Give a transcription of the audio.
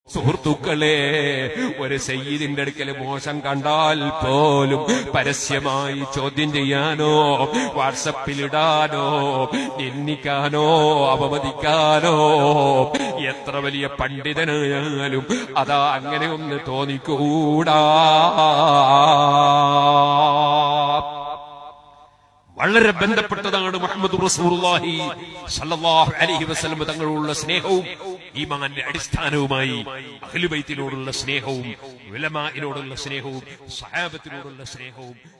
സുഹൃത്തുക്കളെ, ഒരു സയ്യിദിന്റെ അടുക്കൽ മോശം കണ്ടാൽ പോലും പരസ്യമായി ചോദ്യം ചെയ്യാനോ വാട്സപ്പിലിടാനോ നിന്ദിക്കാനോ അപമതിക്കാനോ എത്ര വലിയ പണ്ഡിതനായാലും അതാ അങ്ങനെ ഒന്ന് തോന്നിക്കൂടാ. വളരെ ബന്ധപ്പെട്ടതാണ് മുഹമ്മദ് റസൂലുള്ളാഹി സ്വല്ലല്ലാഹു അലൈഹി വസല്ലം തങ്ങളോടുള്ള സ്നേഹവും ഈമാനിന്റെ അടിസ്ഥാനവുമായി അഹ്ലുബൈത്തിനോടുള്ള സ്നേഹവും ഉലമാഇനോടുള്ള സ്നേഹവും സഹാബത്തിനോടുള്ള സ്നേഹവും